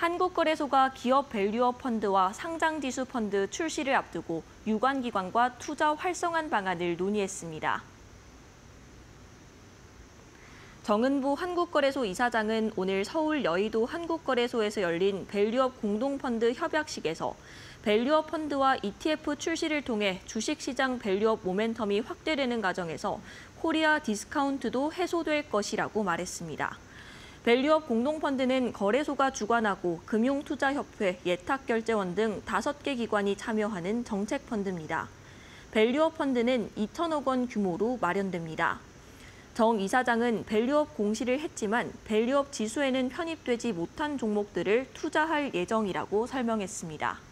한국거래소가 기업 밸류업 펀드와 상장지수 펀드 출시를 앞두고 유관기관과 투자 활성화 방안을 논의했습니다. 정은부 한국거래소 이사장은 오늘 서울 여의도 한국거래소에서 열린 밸류업 공동펀드 협약식에서 밸류업 펀드와 ETF 출시를 통해 주식시장 밸류업 모멘텀이 확대되는 과정에서 코리아 디스카운트도 해소될 것이라고 말했습니다. 밸류업 공동펀드는 거래소가 주관하고 금융투자협회, 예탁결제원 등 5개 기관이 참여하는 정책펀드입니다. 밸류업 펀드는 2천억 원 규모로 마련됩니다. 정 이사장은 밸류업 공시를 했지만 밸류업 지수에는 편입되지 못한 종목들을 투자할 예정이라고 설명했습니다.